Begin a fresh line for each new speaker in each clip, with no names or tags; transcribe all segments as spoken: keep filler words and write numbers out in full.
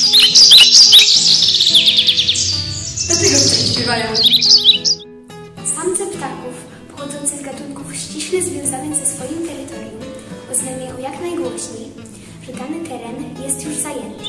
Dlaczego tutaj śpiewają?
Samce ptaków pochodzące z gatunków ściśle związanych ze swoim terytorium oznajmiają jak najgłośniej, że dany teren jest już zajęty.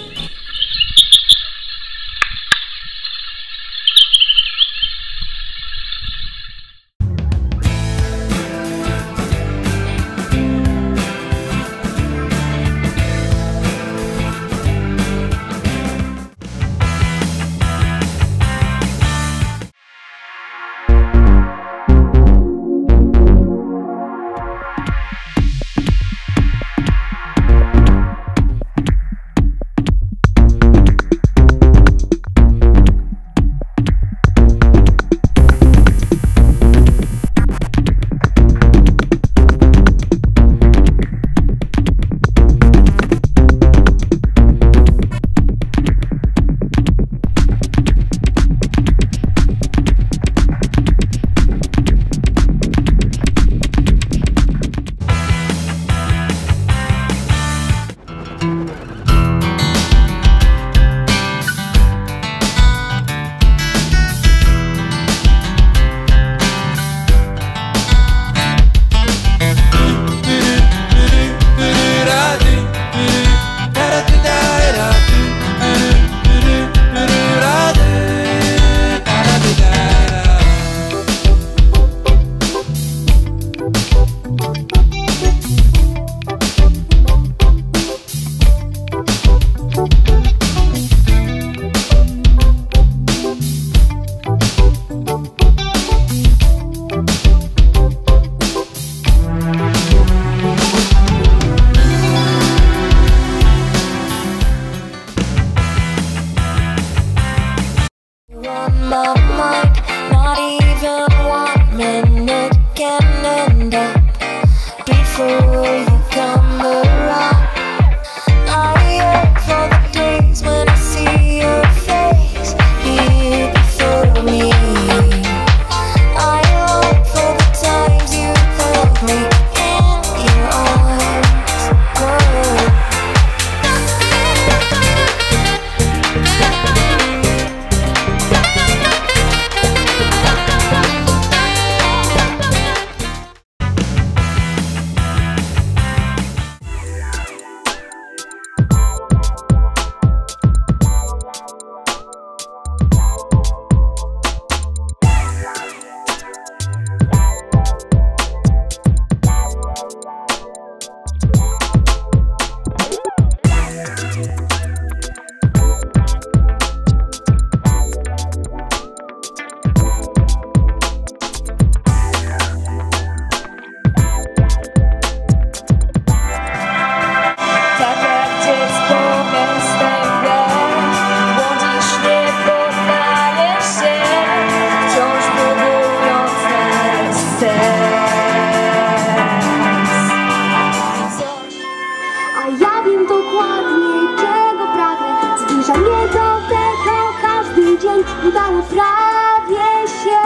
Udało prawie się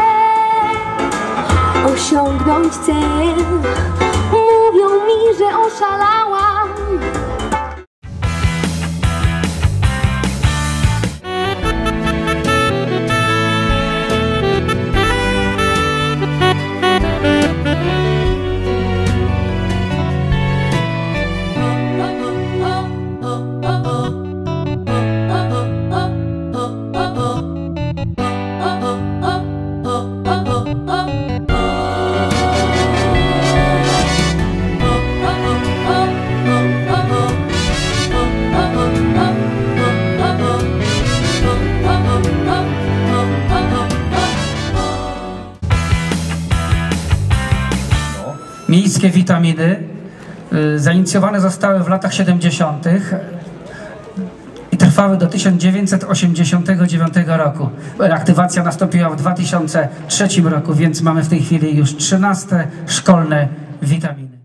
osiągnąć cel. Mówią mi, że oszalałam.
Miejskie witaminy zainicjowane zostały w latach siedemdziesiątych i trwały do tysiąc dziewięćset osiemdziesiątego dziewiątego roku. Aktywacja nastąpiła w dwa tysiące trzecim roku, więc mamy w tej chwili już trzynaste szkolne witaminy.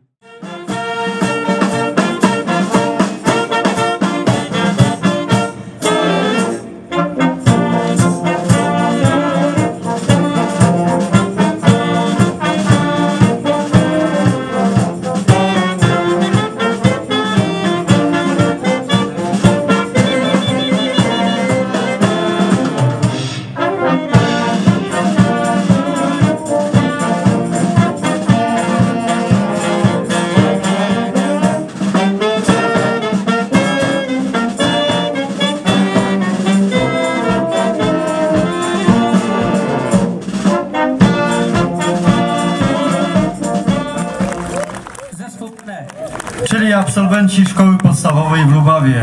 absolwenci szkoły podstawowej w Lubawie.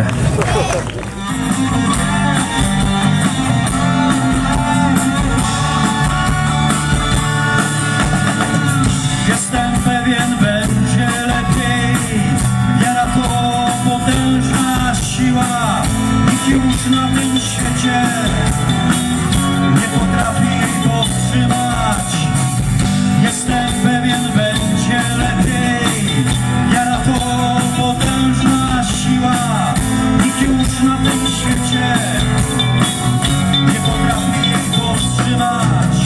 Jestem pewien, będzie lepiej. Wiara to potężna siła. Nikt już na tym świecie nie potrafi jej powstrzymać. Jestem pewien, będzie lepiej. Wiara to potężna siła. Nikt już na tym świecie nie potrafi jej powstrzymać.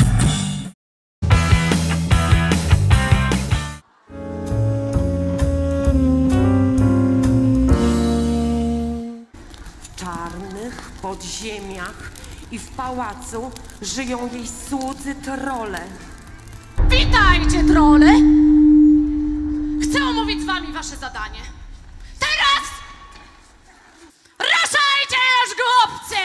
W czarnych podziemiach i w pałacu żyją jej słudzy trolle.
Witajcie, trole! Chcę omówić z wami wasze zadanie. Teraz! Ruszajcie już, głupcy!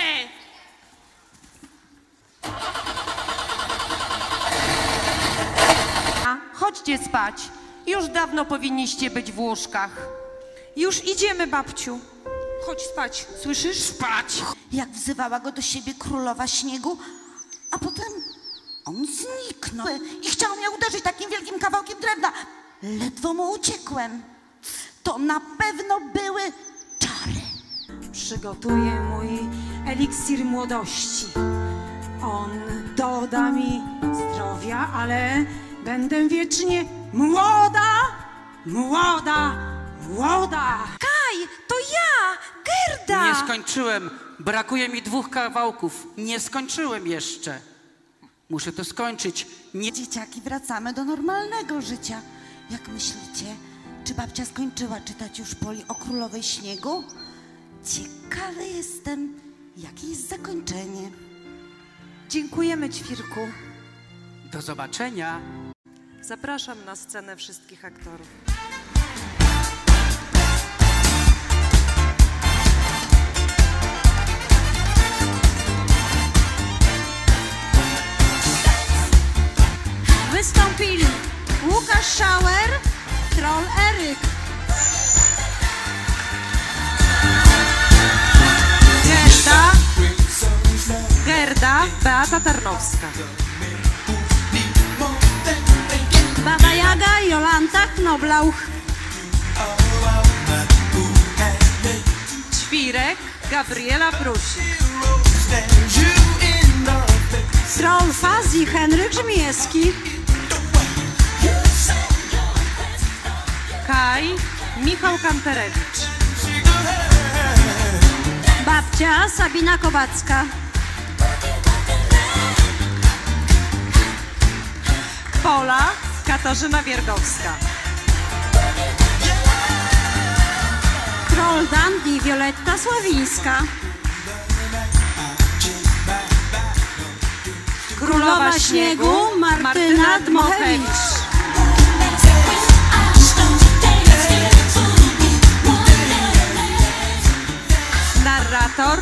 A, chodźcie spać. Już dawno powinniście być w łóżkach.
Już idziemy, babciu. Chodź spać, słyszysz?
Spać!
Jak wzywała go do siebie królowa śniegu, a potem on zniknął i chciał mnie uderzyć takim wielkim kawałkiem drewna. Ledwo mu uciekłem. To na pewno były czary.
Przygotuję mój eliksir młodości. On doda mi zdrowia, ale będę wiecznie młoda, młoda, młoda.
Kaj, to ja, Gerda!
Nie skończyłem. Brakuje mi dwóch kawałków. Nie skończyłem jeszcze. Muszę to skończyć. Nie...
Dzieciaki, wracamy do normalnego życia. Jak myślicie, czy babcia skończyła czytać już Poli o Królowej Śniegu? Ciekawy jestem, jakie jest zakończenie.
Dziękujemy, Ćwirku.
Do zobaczenia.
Zapraszam na scenę wszystkich aktorów.
Wystąpili Łukasz Schauer, troll Eryk.
Gerda, Gerda Beata Tarnowska.
Baba Jaga, Jolanta Knoblauch.
Ćwirek Gabriela Prusik.
Troll Fazji Henryk Żmijewski.
Kaj Michał Kanterewicz.
Babcia Sabina Kowacka.
Pola Katarzyna Wiergowska.
Troll Dandy Wioletta Sławińska. Królowa Śniegu Martyna Dmochewicz.
Narrator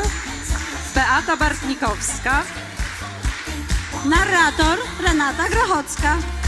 Beata Bartnikowska.
Narrator Renata Grochocka.